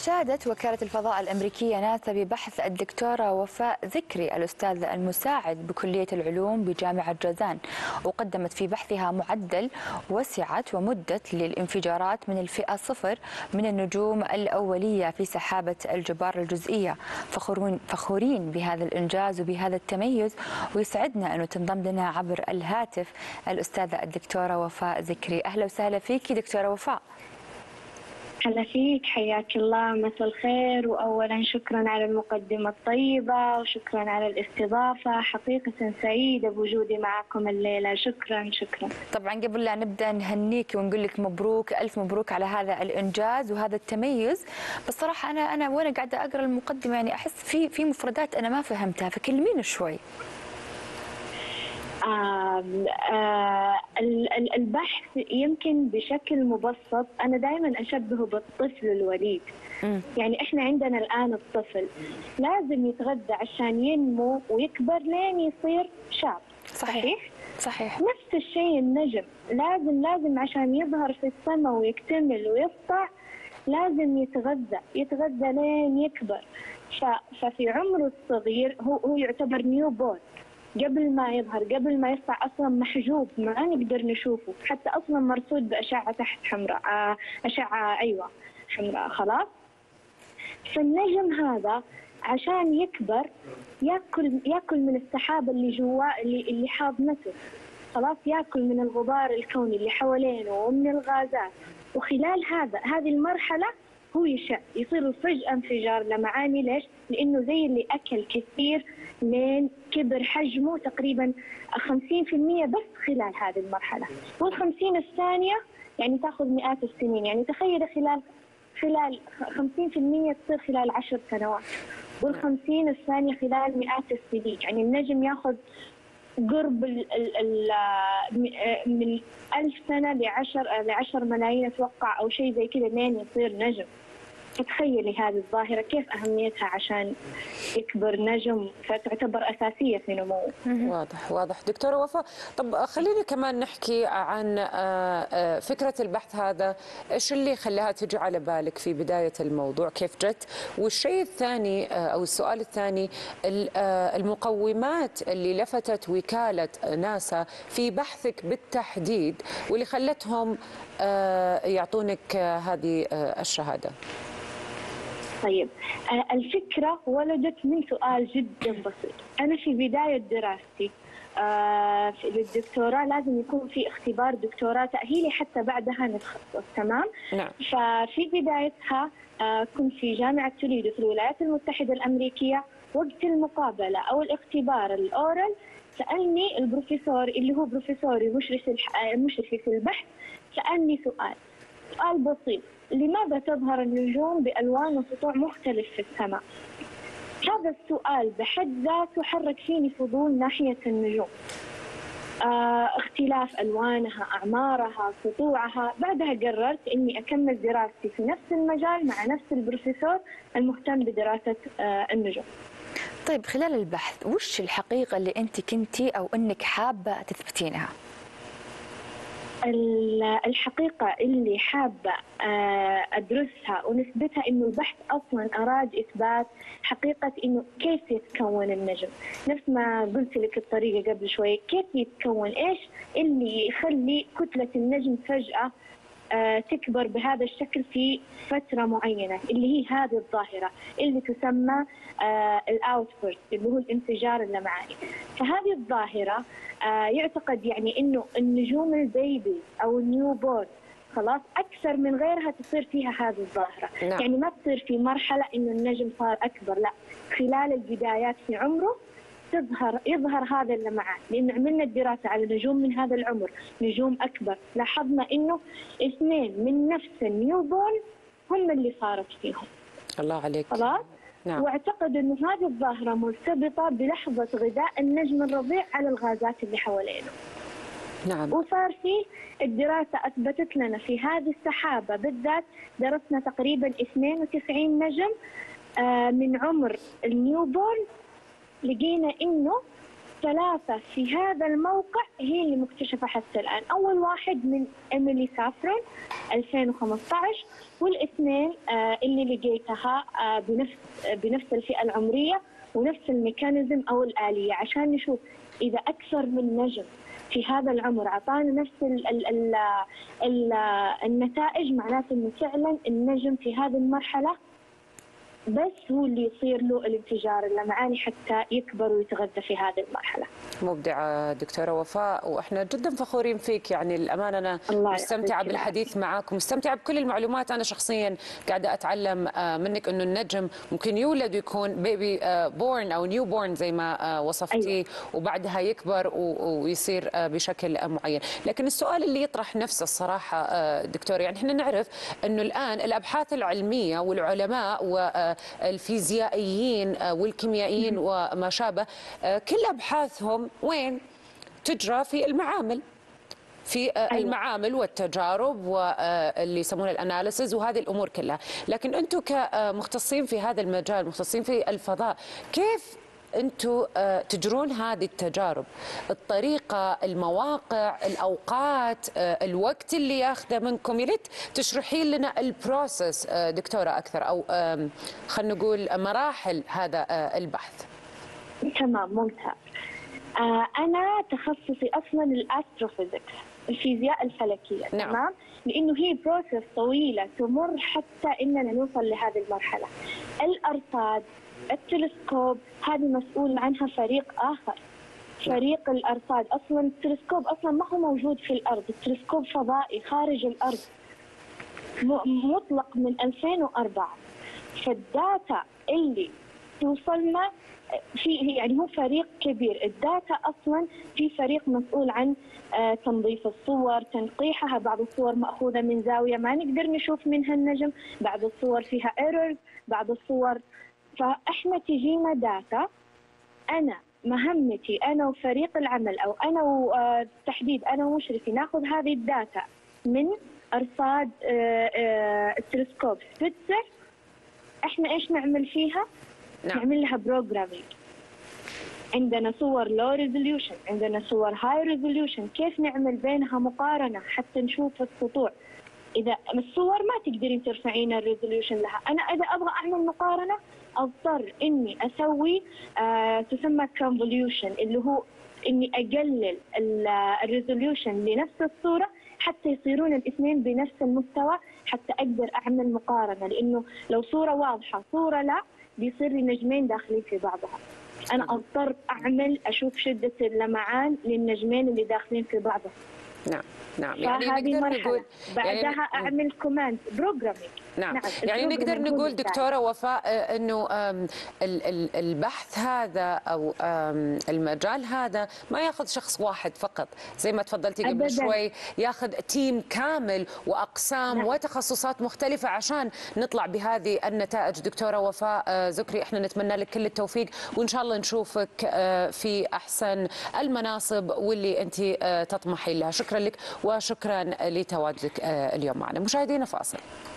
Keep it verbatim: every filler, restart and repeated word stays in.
أشادت وكالة الفضاء الأمريكية ناسا ببحث الدكتورة وفاء ذكري الأستاذ المساعد بكلية العلوم بجامعة جازان، وقدمت في بحثها معدل وسعة ومدة للانفجارات من الفئة صفر من النجوم الأولية في سحابة الجبار الجزئية. فخورون فخورين بهذا الإنجاز وبهذا التميز، ويسعدنا أنه تنضم لنا عبر الهاتف الأستاذة الدكتورة وفاء ذكري. أهلا وسهلا فيك دكتورة وفاء. هلا فيك، حياك الله، مساء الخير. وأولا شكرا على المقدمة الطيبة وشكرا على الاستضافة، حقيقة سعيدة بوجودي معكم الليلة. شكرا شكرا. طبعا قبل لا نبدأ نهنيك ونقول لك مبروك، ألف مبروك على هذا الإنجاز وهذا التميز. بس صراحة أنا أنا وأنا قاعدة أقرأ المقدمة يعني أحس في في مفردات أنا ما فهمتها، فكلمينا شوي. آه آه البحث يمكن بشكل مبسط أنا دائما أشبهه بالطفل الوليد. م. يعني إحنا عندنا الآن الطفل لازم يتغذى عشان ينمو ويكبر لين يصير شاب. صحيح صحيح, صحيح. نفس الشيء النجم، لازم لازم عشان يظهر في السماء ويكتمل ويسطع لازم يتغذى يتغذى لين يكبر. ففي عمره الصغير هو هو يعتبر نيو بورن، قبل ما يظهر قبل ما يطلع أصلا محجوب، ما نقدر نشوفه، حتى أصلا مرصود بأشعة تحت حمراء، آه أشعة أيوة حمراء. خلاص، فالنجم هذا عشان يكبر ياكل ياكل من السحابة اللي جوا اللي اللي حاضنته، خلاص ياكل من الغبار الكوني اللي حوالينه ومن الغازات. وخلال هذا هذه المرحلة هو يشع يصير فجأة انفجار لمعاني. ليش؟ لأنه زي اللي أكل كثير لين كبر حجمه تقريبا خمسين بالمئة بس خلال هذه المرحلة، والخمسين الثانية يعني تأخذ مئات السنين. يعني تخيل خلال خلال خمسين بالمئة تصير خلال عشر سنوات، والخمسين الثانية خلال مئات السنين. يعني النجم يأخذ قرب ال ال ال من ألف سنة لعشر لعشر ملايين أتوقع أو شيء زي كذا لين يصير نجم. تخيلي هذه الظاهرة كيف أهميتها عشان يكبر نجم، فتعتبر أساسية في نموه. واضح واضح دكتورة وفاء. طب خلينا كمان نحكي عن فكرة البحث هذا، إيش اللي خلاها تجي على بالك في بداية الموضوع، كيف جت؟ والشيء الثاني أو السؤال الثاني، المقومات اللي لفتت وكالة ناسا في بحثك بالتحديد واللي خلتهم يعطونك هذه الشهادة. طيب، الفكرة ولدت من سؤال جدا بسيط. أنا في بداية دراستي آه للدكتوراه لازم يكون في اختبار دكتوراه تأهيلي حتى بعدها نتخصص، تمام؟ نعم. ففي بدايتها آه كنت في جامعة توليدو في الولايات المتحدة الأمريكية. وقت المقابلة أو الاختبار الأورال سألني البروفيسور اللي هو بروفيسوري مشرفي في البحث، سألني سؤال سؤال بسيط: لماذا تظهر النجوم بألوان وسطوع مختلف في السماء؟ هذا السؤال بحد ذاته حرك فيني فضول ناحية النجوم، آه، اختلاف ألوانها، أعمارها، سطوعها. بعدها قررت إني أكمل دراستي في نفس المجال مع نفس البروفيسور المهتم بدراسة آه النجوم. طيب، خلال البحث وش الحقيقة اللي أنت كنتي أو أنك حابة تثبتينها؟ الحقيقة اللي حابة أدرسها ونثبتها إنه البحث أصلاً أراد إثبات حقيقة إنه كيف يتكون النجم. نفس ما قلت لك الطريقة قبل شوي، كيف يتكون، إيش اللي يخلي كتلة النجم فجأة تكبر بهذا الشكل في فترة معينة، اللي هي هذه الظاهرة اللي تسمى الأوتبورست اللي هو الانفجار اللمعاني. فهذه الظاهرة يعتقد يعني إنه النجوم البيبي أو النيو بورن خلاص أكثر من غيرها تصير فيها هذه الظاهرة. نعم. يعني ما تصير في مرحلة إنه النجم صار أكبر، لا، خلال البدايات في عمره تظهر يظهر هذا اللمعان. لأن عملنا الدراسة على نجوم من هذا العمر، نجوم أكبر، لاحظنا إنه اثنين من نفس النيو بورن هم اللي صارت فيهم. الله عليك. خلاص. نعم. واعتقد إنه هذه الظاهرة مرتبطة بلحظة غذاء النجم الرضيع على الغازات اللي حوالينه. نعم. وصار في الدراسة أثبتت لنا في هذه السحابة بالذات، درسنا تقريبا اثنين وتسعين نجم من عمر النيو بورن، لقينا إنه الثلاثة في هذا الموقع هي اللي مكتشفة حتى الآن. أول واحد من إيميلي سافرون ألفين وخمسة عشر، والاثنين آه اللي لقيتها آه بنفس آه بنفس الفئة العمرية ونفس الميكانيزم أو الآلية، عشان نشوف إذا أكثر من نجم في هذا العمر أعطانا نفس ال ال ال ال النتائج، معناته إنه فعلا النجم في هذه المرحلة بس هو اللي يصير له الانفجار اللمعاني حتى يكبر ويتغذى في هذه المرحلة. مبدعة دكتورة وفاء، وإحنا جدا فخورين فيك. يعني الأمانة أنا مستمتعة بالحديث معك ومستمتعة بكل المعلومات. أنا شخصيا قاعدة أتعلم منك أنه النجم ممكن يولد ويكون بيبي بورن أو نيو بورن زي ما وصفتيه، أيوة. وبعدها يكبر ويصير بشكل معين. لكن السؤال اللي يطرح نفسه الصراحة دكتور، يعني إحنا نعرف أنه الآن الأبحاث العلمية والعلماء والفيزيائيين والكيميائيين وما شابه كل أبحاثهم وين تجرى؟ في المعامل، في المعامل والتجارب واللي يسمونه الاناليسز وهذه الامور كلها. لكن انتم كمختصين في هذا المجال، مختصين في الفضاء، كيف انتم تجرون هذه التجارب؟ الطريقه، المواقع، الاوقات، الوقت اللي ياخذه منكم؟ يا ريت تشرحين لنا البروسيس دكتوره اكثر، او خلينا نقول مراحل هذا البحث. تمام، ممتاز. آه أنا تخصصي أصلاً الأستروفيزيكس، الفيزياء الفلكية. نعم. تمام، لأنه هي بروسيس طويلة تمر حتى إننا نوصل لهذه المرحلة. الأرصاد، التلسكوب، هذه مسؤول عنها فريق آخر. فريق الأرصاد أصلاً، التلسكوب أصلاً ما هو موجود في الأرض، التلسكوب فضائي خارج الأرض مطلق من ألفين وأربعة. فالداتا اللي توصلنا في يعني هو فريق كبير. الداتا اصلا في فريق مسؤول عن تنظيف الصور، تنقيحها. بعض الصور ماخوذه من زاويه ما نقدر نشوف منها النجم، بعض الصور فيها ايرورز، بعض الصور. فاحنا تجينا داتا، انا مهمتي انا وفريق العمل او انا وتحديد انا ومشرفي ناخذ هذه الداتا من ارصاد التلسكوب سبيتزر. احنا ايش نعمل فيها؟ نعم. نعمل لها بروجرامينج. عندنا صور لو ريزوليوشن، عندنا صور هاي ريزوليوشن، كيف نعمل بينها مقارنة حتى نشوف السطوع. إذا الصور ما تقدرين ترفعين الريزوليوشن لها، أنا إذا أبغى أعمل مقارنة أضطر إني أسوي آه تسمى كونفوليوشن، اللي هو إني أقلل الريزوليوشن لنفس الصورة حتى يصيرون الاثنين بنفس المستوى، حتى أقدر أعمل مقارنة. لأنه لو صورة واضحة صورة لا، بيصير لي نجمين داخلين في بعضها. أنا أضطر أعمل أشوف شدة اللمعان للنجمين اللي داخلين في بعضهم. نعم نعم، يعني نقدر نقول بعدها يعني أعمل كوماند بروجرامينج. نعم, نعم. يعني نقدر نقول دكتورة وفاء أنه البحث هذا أو المجال هذا ما ياخذ شخص واحد فقط زي ما تفضلتي قبل أبداً. شوي، ياخذ تيم كامل وأقسام نعم. وتخصصات مختلفة عشان نطلع بهذه النتائج. دكتورة وفاء زكري، احنا نتمنى لك كل التوفيق، وإن شاء الله نشوفك في أحسن المناصب واللي أنت تطمحين لها. شكرا لك وشكرا لتواجدك اليوم معنا. مشاهدينا، فاصل.